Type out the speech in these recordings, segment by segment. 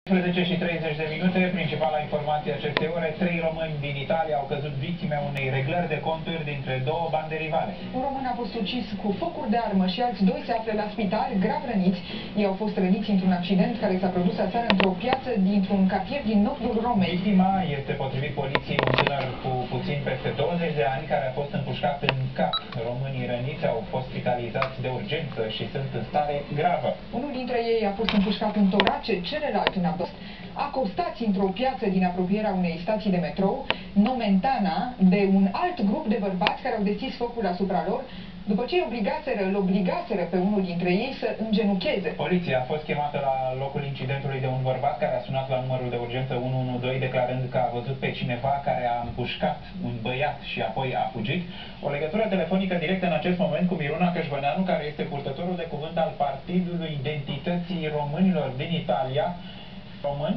11 și 30 de minute, principala informație acestei ore, 3 români din Italia au căzut victime unei reglări de conturi dintre două bande rivale. Un român a fost ucis cu focuri de armă și alți doi se află la spital, grav răniți. Ei au fost răniți într-un accident care s-a produs aseară într-o piață dintr-un cartier din nordul Romei. Victima este, potrivit poliției, un tânăr cu puțin peste 20 de ani care a fost împușcat în cap. Românii răniți au fost spitalizați de urgență și sunt în stare gravă. Unul dintre ei a fost împușcat în torace, celălalt în abdos. Acostați într-o piață din apropierea unei stații de metrou, Nomentana, de un alt grup de bărbați care au deschis focul asupra lor, după ce îl obligaseră pe unul dintre ei să îngenucheze. Poliția a fost chemată la locul incidentului de un bărbat care a sunat la numărul de urgență 112 declarând că a văzut pe cineva care a împușcat un băiat și apoi a fugit. O legătură telefonică directă în acest moment cu Miruna Cășbăneanu, care este purtătorul de cuvânt al Partidului Identității Românilor din Italia. Român?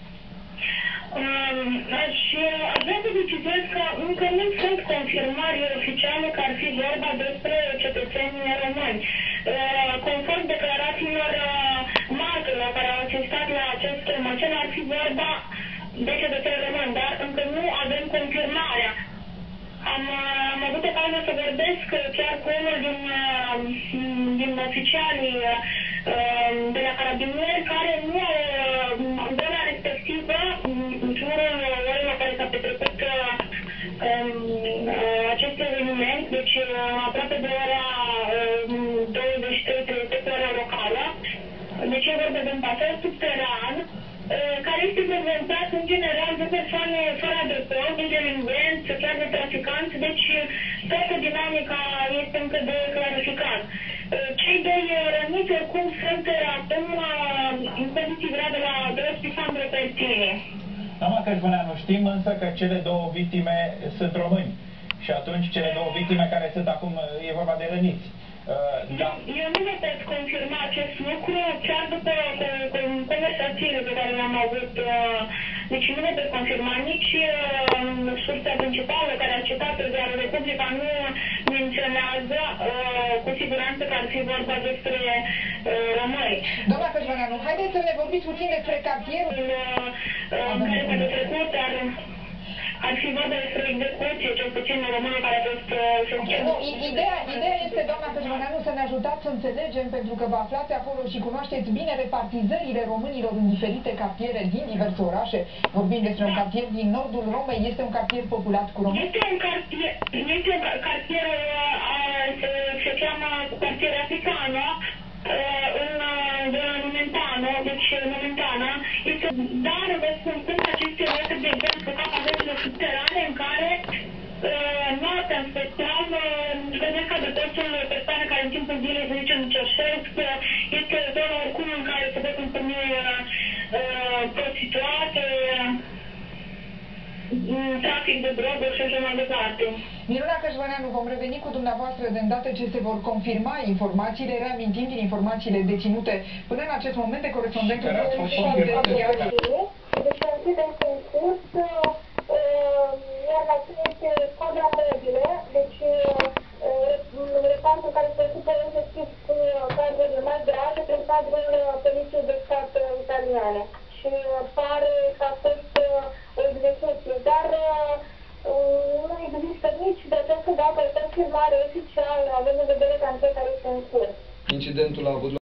Și aș vrea să precizez că încă nu sunt confirmări oficiale că ar fi vorba despre cetățeni români. Conform declarațiilor martelor care au asistat la acest măcel, ar fi vorba de cetățeni români, dar încă nu avem confirmarea. Am avut ocazia să vorbesc chiar cu unul din oficialii de la carabinieri care nu în zona respectivă, în jurul orelor care s-a petrecut acest eveniment, deci aproape de ora 23:30 ora locală, deci e vorba de un pasaj subteran care este frecventat în general de persoane fără adăpost, de delinvenți, chiar de traficanți, deci toată dinamica este încă de clarificat. Cei doi răniți oricum sunt acum în poziții grave la Spital Repertine. Doamna Cășbăneanu, știm însă că cele două victime sunt români și atunci cele două victime care sunt acum, e vorba de răniți. Da. Eu nu vă pot confirma acest lucru, chiar după conversațiile pe care le-am avut, deci nu vă pot confirma nici sursa principală care a citat pe Ziarul Republica nu menționează cu siguranță că ar fi vorba despre români. Doamna Cășbăneanu, haideți să ne vorbiți puțin despre cartierul care s-a petrecut, ar fi vorba despre execuție, cel puțin românul care a fost Nu, ideea este, doamna Cășbăneanu, să ne ajutați să înțelegem, pentru că vă aflați acolo și cunoașteți bine repartizările românilor în diferite cartiere din diverse orașe. Vorbim despre un cartier din nordul Romei, este un cartier populat cu români? Este un cartier, se cheamă cartier africano, în zona Nomentana, deci Nomentana, dar vă spun că aceste locuri de exemplu ca pavezile subterane în care noaptea în special găsesc adăpostul persoane care în timpul zilei, să zicem, cerșesc, este zona oricum în care se pot întâlni prostituate, trafic de droguri și așa mai departe. Miruna Cășbăneanu, vom reveni cu dumneavoastră de îndată ce se vor confirma informațiile, reamintind din informațiile deținute până în acest moment de corespondentul Deci incidentul în curs, iar la cine este squadra mobile, deci repartul care se ocupă efectiv cu cadrele mai grave prin cadrul Poliției de Stat italiane. Și pare că a fost o execuție, dar nu există nici de această dată confirmare oficială, având în vedere că ancheta este în curs. Incidentul a avut